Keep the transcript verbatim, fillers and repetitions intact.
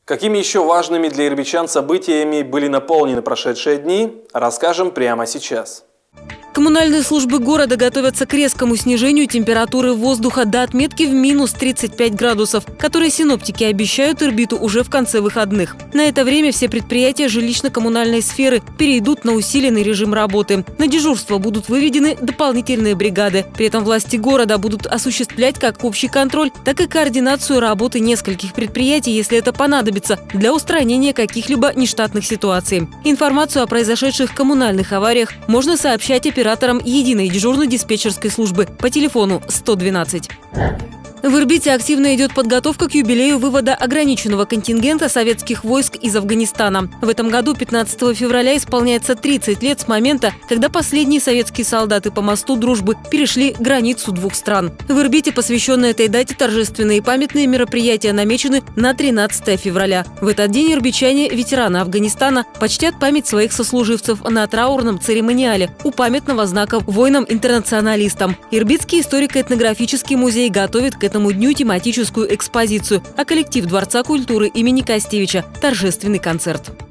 Какими еще важными для ирбитян событиями были наполнены прошедшие дни, расскажем прямо сейчас. Коммунальные службы города готовятся к резкому снижению температуры воздуха до отметки в минус тридцать пять градусов, которые синоптики обещают Ирбиту уже в конце выходных. На это время все предприятия жилищно-коммунальной сферы перейдут на усиленный режим работы. На дежурство будут выведены дополнительные бригады. При этом власти города будут осуществлять как общий контроль, так и координацию работы нескольких предприятий, если это понадобится, для устранения каких-либо нештатных ситуаций. Информацию о произошедших коммунальных авариях можно сообщать операторам оператором единой дежурно-диспетчерской службы по телефону сто двенадцать. В Ирбите активно идет подготовка к юбилею вывода ограниченного контингента советских войск из Афганистана. В этом году, пятнадцатого февраля, исполняется тридцать лет с момента, когда последние советские солдаты по мосту Дружбы перешли границу двух стран. В Ирбите, посвященные этой дате, торжественные и памятные мероприятия намечены на тринадцатое февраля. В этот день ирбитяне, ветераны Афганистана, почтят память своих сослуживцев на траурном церемониале у памятного знака воинам-интернационалистам. Ирбитский историко-этнографический музей готовит к этому дню тематическую экспозицию, а коллектив Дворца культуры имени Костевича – торжественный концерт.